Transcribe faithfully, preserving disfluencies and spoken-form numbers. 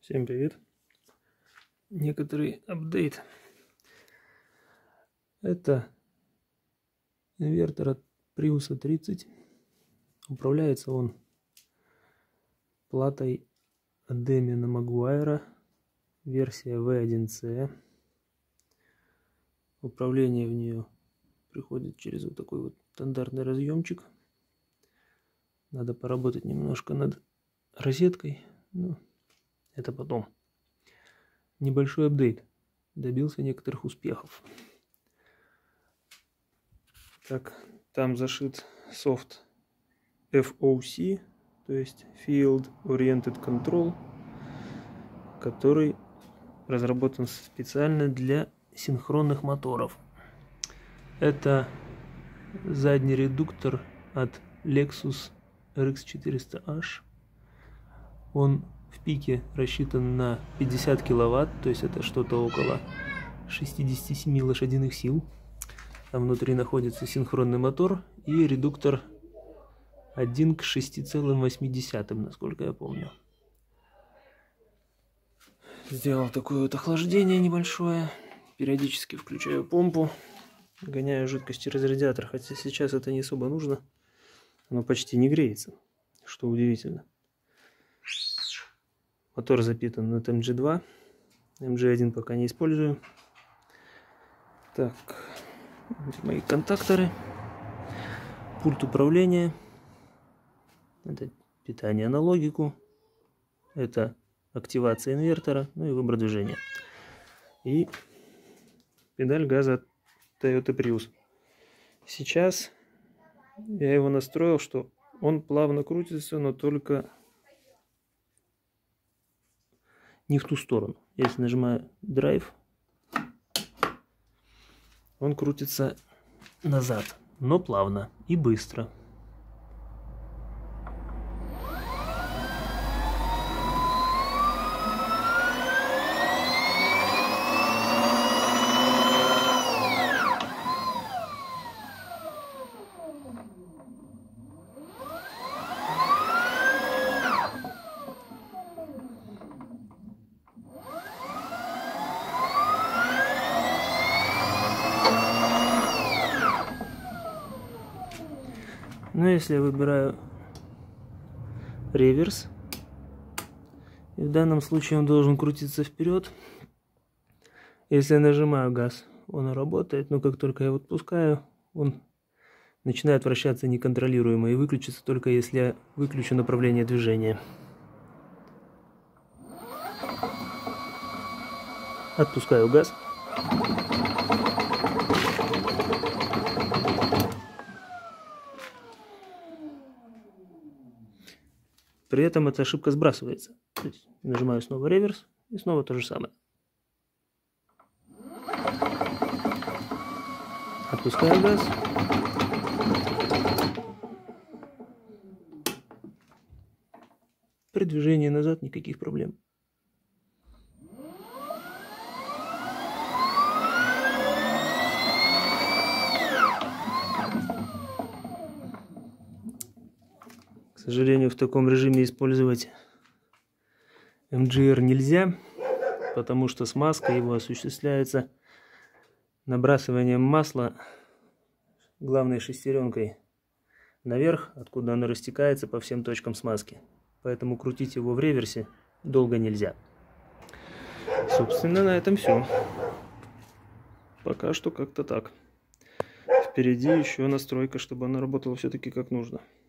Всем привет! Некоторый апдейт. Это инвертор от Prius тридцать. Управляется он платой от Damian Maguire, версия ви один си. Управление в нее приходит через вот такой вот стандартный разъемчик. Надо поработать немножко над розеткой, но это потом. Небольшой апдейт. Добился некоторых успехов. Так, там зашит софт эф о си, то есть Field Oriented Control, который разработан специально для синхронных моторов. Это задний редуктор от Lexus эр икс четыреста эйч. Он в пике рассчитан на пятьдесят киловатт, то есть это что-то около шестидесяти семи лошадиных сил. Там внутри находится синхронный мотор и редуктор один к шести целым восьми десятым, насколько я помню. Сделал такое вот охлаждение небольшое. Периодически включаю помпу, гоняю жидкость через радиатор, хотя сейчас это не особо нужно. Оно почти не греется, что удивительно. Мотор запитан от эм джи два. эм джи один пока не использую. Так, вот мои контакторы. Пульт управления. Это питание на логику. Это активация инвертора, ну и выбор движения. И педаль газа от Toyota Prius. Сейчас я его настроил, что он плавно крутится, но только не в ту сторону. Если нажимаю Drive, он крутится назад, но плавно и быстро. Но если я выбираю реверс, и в данном случае он должен крутиться вперед. Если я нажимаю газ, он работает, но как только я его отпускаю, он начинает вращаться неконтролируемо и выключится только если я выключу направление движения. Отпускаю газ. При этом эта ошибка сбрасывается. То есть нажимаю снова реверс и снова то же самое. Отпускаю газ. При движении назад никаких проблем. К сожалению, в таком режиме использовать эм джи эр нельзя, потому что смазка его осуществляется набрасыванием масла главной шестеренкой наверх, откуда оно растекается по всем точкам смазки. Поэтому крутить его в реверсе долго нельзя. Собственно, на этом все. Пока что как-то так. Впереди еще настройка, чтобы она работала все-таки как нужно.